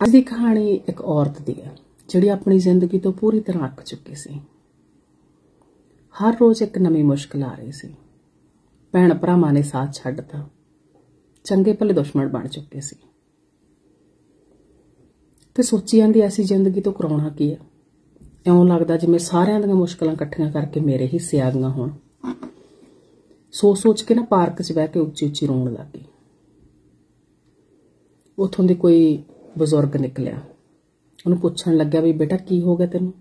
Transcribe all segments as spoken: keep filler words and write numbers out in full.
ਅੱਜ ਦੀ ਕਹਾਣੀ ਇੱਕ ਔਰਤ ਦੀ ਹੈ ਜਿਹੜੀ ਆਪਣੀ ਜ਼ਿੰਦਗੀ ਤੋਂ ਪੂਰੀ ਤਰ੍ਹਾਂ ਅੱਕ ਚੁੱਕੀ ਸੀ। ਹਰ ਰੋਜ਼ ਇੱਕ ਨਵੀਂ ਮੁਸ਼ਕਿਲ ਆ ਰਹੀ ਸੀ। ਭੈਣ ਭਰਾਵਾਂ ਨੇ ਸਾਥ ਛੱਡਤਾ, ਚੰਗੇ ਭਲੇ ਦੁਸ਼ਮਣ ਬਣ ਚੁੱਕੇ ਸੀ ਤੇ ਸੋਚੀ ਜਾਂਦੀ ਐਸੀ ਜ਼ਿੰਦਗੀ ਤੋਂ ਕਰਾਉਣਾ ਕੀ ਹੈ। ਇਉਂ ਲੱਗਦਾ ਜਿਵੇਂ ਸਾਰਿਆਂ ਦੀਆਂ ਮੁਸ਼ਕਿਲਾਂ ਇਕੱਠੀਆਂ ਕਰਕੇ ਮੇਰੇ ਹਿੱਸੇ ਆ ਗਈਆਂ ਹੋਣ। ਸੋਚ ਸੋਚ ਕੇ ਨਾ ਪਾਰਕ 'ਚ ਬਹਿ ਕੇ ਉੱਚੀ ਉੱਚੀ ਰੋਣ ਲੱਗ ਗਈ। ਉੱਥੋਂ ਦੀ ਕੋਈ ਬਜ਼ੁਰਗ ਨਿਕਲਿਆ, ਉਹਨੂੰ ਪੁੱਛਣ ਲੱਗਿਆ ਵੀ ਬੇਟਾ ਕੀ ਹੋ ਗਿਆ ਤੈਨੂੰ।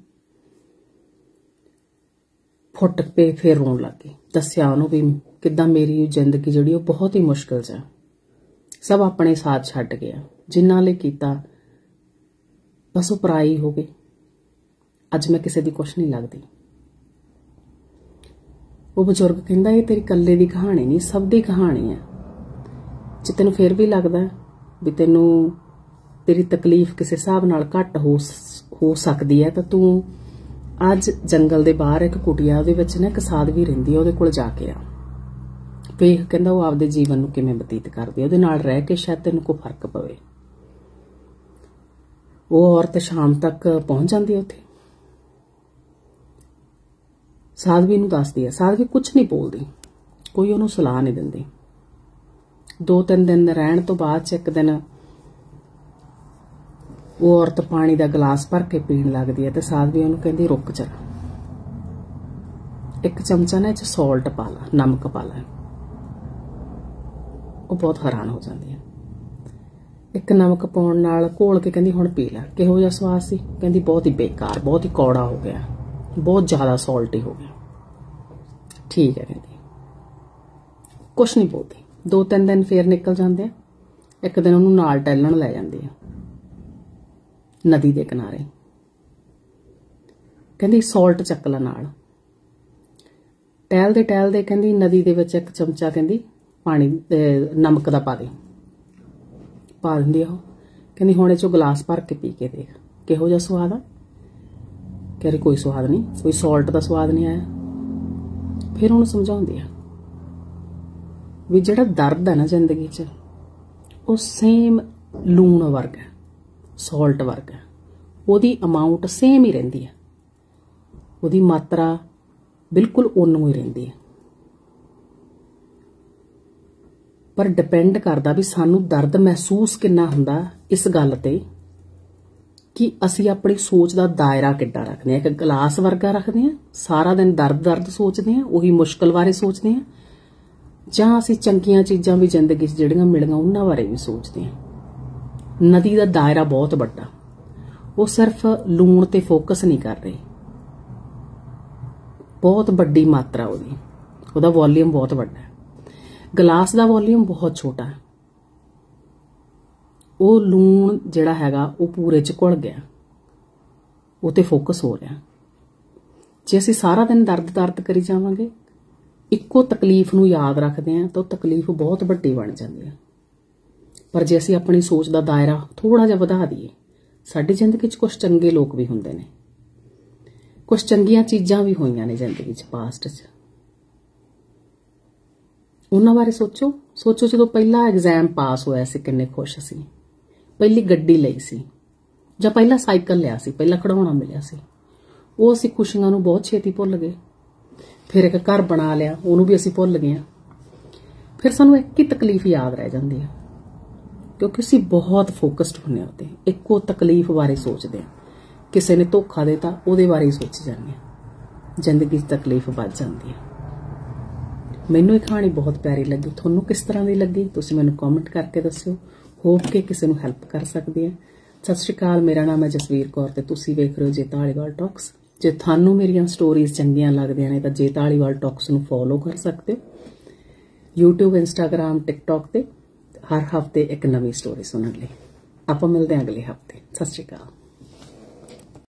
ਫੁੱਟ ਪੇ ਫਿਰ ਰੋਣ ਲੱਗ ਗਈ। ਦੱਸਿਆ ਉਹਨੂੰ ਵੀ ਕਿੱਦਾਂ ਮੇਰੀ ਜ਼ਿੰਦਗੀ ਜਿਹੜੀ ਉਹ ਬਹੁਤ ਹੀ ਮੁਸ਼ਕਿਲ 'ਚ ਹੈ। ਸਭ ਆਪਣੇ ਸਾਥ ਛੱਡ ਗਿਆ, ਜਿਨ੍ਹਾਂ ਲਈ ਕੀਤਾ ਬਸ ਉਹ ਪਰਾਈ ਹੋ ਗਈ। ਅੱਜ ਮੈਂ ਕਿਸੇ ਦੀ ਕੁਛ ਨਹੀਂ ਲੱਗਦੀ। ਉਹ ਬਜ਼ੁਰਗ ਕਹਿੰਦਾ ਇਹ ਤੇਰੀ ਇਕੱਲੇ ਦੀ ਕਹਾਣੀ ਨਹੀਂ, ਸਭ ਦੀ ਕਹਾਣੀ ਹੈ। ਜੇ ਤੈਨੂੰ ਫਿਰ ਵੀ ਲੱਗਦਾ ਵੀ ਤੈਨੂੰ ਤੇਰੀ ਤਕਲੀਫ ਕਿਸੇ ਹਿਸਾਬ ਨਾਲ ਘੱਟ ਹੋ ਹੋ ਸਕਦੀ ਹੈ ਤਾਂ ਤੂੰ ਅੱਜ ਜੰਗਲ ਦੇ ਬਾਹਰ ਇੱਕ ਕੁਟੀਆ ਉਹਦੇ ਵਿੱਚ ਨਾ ਇੱਕ ਸਾਧਵੀ ਰਹਿੰਦੀ ਹੈ, ਉਹਦੇ ਕੋਲ ਜਾ ਕੇ ਆ ਵੇਖ। ਕਹਿੰਦਾ ਉਹ ਆਪਦੇ ਜੀਵਨ ਨੂੰ ਕਿਵੇਂ ਬਤੀਤ ਕਰਦੀ ਹੈ, ਉਹਦੇ ਨਾਲ ਰਹਿ ਕੇ ਸ਼ਾਇਦ ਤੈਨੂੰ ਕੋਈ ਫਰਕ ਪਵੇ। ਉਹ ਔਰਤ ਸ਼ਾਮ ਤੱਕ ਪਹੁੰਚ ਜਾਂਦੀ ਹੈ ਉੱਥੇ। ਸਾਧਵੀ ਨੂੰ ਦੱਸਦੀ ਹੈ। ਸਾਧਵੀ ਕੁਛ ਨਹੀਂ ਬੋਲਦੀ, ਕੋਈ ਉਹਨੂੰ ਸਲਾਹ ਨਹੀਂ ਦਿੰਦੀ। ਦੋ ਤਿੰਨ ਦਿਨ ਰਹਿਣ ਤੋਂ ਬਾਅਦ 'ਚ ਇੱਕ ਦਿਨ ਉਹ ਔਰਤ ਪਾਣੀ ਦਾ ਗਲਾਸ ਭਰ ਕੇ ਪੀਣ ਲੱਗਦੀ ਹੈ ਤੇ ਸਾਧਵੀ ਉਹਨੂੰ ਕਹਿੰਦੀ ਰੁਕ ਜਰਾ, ਇੱਕ ਚਮਚਾ ਨਾ ਇਹ 'ਚ ਸੌਲਟ ਪਾ ਲਾ, ਨਮਕ ਪਾ ਲਾ। ਉਹ ਬਹੁਤ ਹੈਰਾਨ ਹੋ ਜਾਂਦੀ ਹੈ। ਇੱਕ ਨਮਕ ਪਾਉਣ ਨਾਲ ਘੋਲ ਕੇ ਕਹਿੰਦੀ ਹੁਣ ਪੀ ਲੈ। ਕਿਹੋ ਜਿਹਾ ਸਵਾਦ ਸੀ? ਕਹਿੰਦੀ ਬਹੁਤ ਹੀ ਬੇਕਾਰ, ਬਹੁਤ ਹੀ ਕੌੜਾ ਹੋ ਗਿਆ, ਬਹੁਤ ਜ਼ਿਆਦਾ ਸੌਲਟੀ ਹੋ ਗਿਆ। ਠੀਕ ਹੈ ਕਹਿੰਦੀ। ਕੁਛ ਨਹੀਂ ਬੋਲਦੀ। ਦੋ ਤਿੰਨ ਦਿਨ ਫੇਰ ਨਿਕਲ ਜਾਂਦੇ ਆ। ਇੱਕ ਦਿਨ ਉਹਨੂੰ ਨਾਲ ਟਹਿਲਣ ਲੈ ਜਾਂਦੀ ਆ ਨਦੀ ਦੇ ਕਿਨਾਰੇ। ਕਹਿੰਦੀ ਸੌਲਟ ਚੱਕ ਲੈ ਨਾਲ। ਟਹਿਲਦੇ ਟਹਿਲਦੇ ਕਹਿੰਦੀ ਨਦੀ ਦੇ ਵਿੱਚ ਇੱਕ ਚਮਚਾ ਕਹਿੰਦੀ ਪਾਣੀ ਨਮਕ ਦਾ ਪਾ ਦੇ। ਪਾ ਦਿੰਦੀ ਆ ਉਹ। ਕਹਿੰਦੀ ਹੁਣ ਇਹ 'ਚੋਂ ਗਲਾਸ ਭਰ ਕੇ ਪੀ ਕੇ ਦੇਖ ਕਿਹੋ ਜਿਹਾ ਸਵਾਦ ਆ। ਕਹਿ ਰਹੀ ਕੋਈ ਸਵਾਦ ਨਹੀਂ, ਕੋਈ ਸੌਲਟ ਦਾ ਸਵਾਦ ਨਹੀਂ ਆਇਆ। ਫਿਰ ਉਹਨੂੰ ਸਮਝਾਉਂਦੀ ਆ ਵੀ ਜਿਹੜਾ ਦਰਦ ਹੈ ਨਾ ਜ਼ਿੰਦਗੀ 'ਚ ਉਹ ਸੇਮ ਲੂਣ ਵਰਗਾ, ਸੌਲਟ ਵਰਗਾ। ਉਹਦੀ ਅਮਾਊਂਟ ਸੇਮ ਹੀ ਰਹਿੰਦੀ ਹੈ, ਉਹਦੀ ਮਾਤਰਾ ਬਿਲਕੁਲ ਉਨੂੰ ਹੀ ਰਹਿੰਦੀ ਹੈ। ਪਰ ਡਿਪੈਂਡ ਕਰਦਾ ਵੀ ਸਾਨੂੰ ਦਰਦ ਮਹਿਸੂਸ ਕਿੰਨਾ ਹੁੰਦਾ ਇਸ ਗੱਲ ਤੇ ਕਿ ਅਸੀਂ ਆਪਣੀ ਸੋਚ ਦਾ ਦਾਇਰਾ ਕਿੱਡਾ ਰੱਖਦੇ ਹਾਂ। ਇੱਕ ਗਲਾਸ ਵਰਗਾ ਰੱਖਦੇ ਹਾਂ, ਸਾਰਾ ਦਿਨ ਦਰਦ ਦਰਦ ਸੋਚਦੇ ਹਾਂ, ਉਹੀ ਮੁਸ਼ਕਲ ਬਾਰੇ ਸੋਚਦੇ ਹਾਂ, ਜਾਂ ਅਸੀਂ ਚੰਗੀਆਂ ਚੀਜ਼ਾਂ ਵੀ ਜ਼ਿੰਦਗੀ 'ਚ ਜਿਹੜੀਆਂ ਮਿਲੀਆਂ ਉਹਨਾਂ ਬਾਰੇ ਵੀ ਸੋਚਦੇ ਹਾਂ। ਨਦੀ ਦਾ ਦਾਇਰਾ ਬਹੁਤ ਵੱਡਾ, ਉਹ ਸਿਰਫ ਲੂਣ ਤੇ ਫੋਕਸ ਨਹੀਂ ਕਰ ਰਹੀ। ਬਹੁਤ ਵੱਡੀ ਮਾਤਰਾ ਉਹਦੀ, ਉਹਦਾ ਵੋਲੀਅਮ ਬਹੁਤ ਵੱਡਾ ਹੈ। ਗਲਾਸ ਦਾ ਵੋਲੀਅਮ ਬਹੁਤ ਛੋਟਾ ਹੈ। ਉਹ ਲੂਣ ਜਿਹੜਾ ਹੈਗਾ ਉਹ ਪੂਰੇ 'ਚ ਘੁਲ ਗਿਆ, ਉਹ ਤੇ ਫੋਕਸ ਹੋ ਰਿਹਾ। ਜੇ ਅਸੀਂ ਸਾਰਾ ਦਿਨ ਦਰਦ ਦਰਦ ਕਰੀ ਜਾਵਾਂਗੇ, ਇੱਕੋ ਤਕਲੀਫ ਨੂੰ ਯਾਦ ਰੱਖਦੇ ਹਾਂ ਤਾਂ ਉਹ ਤਕਲੀਫ ਬਹੁਤ ਵੱਡੀ ਬਣ ਜਾਂਦੀ ਹੈ। ਪਰ ਜੇ ਅਸੀਂ ਆਪਣੀ ਸੋਚ ਦਾ ਦਾਇਰਾ ਥੋੜਾ ਜਿਹਾ ਵਧਾ ਦਈਏ, ਸਾਡੀ ਜ਼ਿੰਦਗੀ 'ਚ ਕੁਝ ਚੰਗੇ ਲੋਕ ਵੀ ਹੁੰਦੇ ਨੇ, ਕੁਝ ਚੰਗੀਆਂ ਚੀਜ਼ਾਂ ਵੀ ਹੋਈਆਂ ਨੇ ਜ਼ਿੰਦਗੀ 'ਚ ਪਾਸਟ 'ਚ। ਉਹਨਾਂ ਬਾਰੇ ਸੋਚੋ। ਸੋਚੋ ਜਦੋਂ ਪਹਿਲਾ ਐਗਜ਼ਾਮ ਪਾਸ ਹੋਇਆ ਸੀ ਕਿੰਨੇ ਖੁਸ਼ ਸੀ, ਪਹਿਲੀ ਗੱਡੀ ਲਈ ਸੀ ਜਾਂ ਪਹਿਲਾ ਸਾਈਕਲ ਲਿਆ ਸੀ, ਪਹਿਲਾ ਖਿਡੌਣਾ ਮਿਲਿਆ ਸੀ। ਉਹ ਅਸੀਂ ਖੁਸ਼ੀਆਂ ਨੂੰ ਬਹੁਤ ਛੇਤੀ ਭੁੱਲ ਗਏ। ਫਿਰ ਇੱਕ ਘਰ ਬਣਾ ਲਿਆ, ਉਹਨੂੰ ਵੀ ਅਸੀਂ ਭੁੱਲ ਗਏ। ਫਿਰ ਸਾਨੂੰ ਇੱਕ ਹੀ ਤਕਲੀਫ ਯਾਦ ਰਹਿ ਜਾਂਦੀ ਹੈ ਕਿਉਂਕਿ ਅਸੀਂ ਬਹੁਤ ਫੋਕਸਡ ਹੁੰਦੇ ਹਾਂ ਉੱਤੇ, ਇੱਕੋ ਤਕਲੀਫ ਬਾਰੇ ਸੋਚਦੇ ਹਾਂ। ਕਿਸੇ ਨੇ ਧੋਖਾ ਦਿੱਤਾ ਉਹਦੇ ਬਾਰੇ ਹੀ ਸੋਚੀ ਜਾਂਦੇ ਹਾਂ, ਜ਼ਿੰਦਗੀ 'ਚ ਤਕਲੀਫ ਵੱਧ ਜਾਂਦੀ ਹੈ। ਮੈਨੂੰ ਇਹ ਕਹਾਣੀ ਬਹੁਤ ਪਿਆਰੀ ਲੱਗੀ। ਤੁਹਾਨੂੰ ਕਿਸ ਤਰ੍ਹਾਂ ਦੀ ਲੱਗੀ ਤੁਸੀਂ ਮੈਨੂੰ ਕਮੈਂਟ ਕਰਕੇ ਦੱਸਿਓ। ਹੋਪ ਕਿ ਕਿਸੇ ਨੂੰ ਹੈਲਪ ਕਰ ਸਕਦੀ ਹੈ। ਸਤਿ ਸ਼੍ਰੀ ਅਕਾਲ। ਮੇਰਾ ਨਾਮ ਹੈ ਜਸਵੀਰ ਕੌਰ ਤੇ ਤੁਸੀਂ ਵੇਖ ਰਹੇ ਹੋ ਜੇ ਧਾਲੀਵਾਲ ਟਾਕਸ। ਜੇ ਤੁਹਾਨੂੰ ਮੇਰੀਆਂ ਸਟੋਰੀਜ਼ ਚੰਗੀਆਂ ਲੱਗਦੀਆਂ ਨੇ ਤਾਂ ਜੇ ਧਾਲੀਵਾਲ ਟਾਕਸ ਨੂੰ ਫੋਲੋ ਕਰ ਸਕਦੇ ਹੋ ਯੂਟਿਊਬ, ਇੰਸਟਾਗ੍ਰਾਮ, ਟਿਕਟੌਕ ਤੇ। ਹਰ ਹਫ਼ਤੇ ਇੱਕ ਨਵੀਂ ਸਟੋਰੀ ਸੁਣਨ ਲਈ। ਆਪਾਂ ਮਿਲਦੇ ਹਾਂ ਅਗਲੇ ਹਫ਼ਤੇ। ਸਤਿ ਸ਼੍ਰੀ ਅਕਾਲ।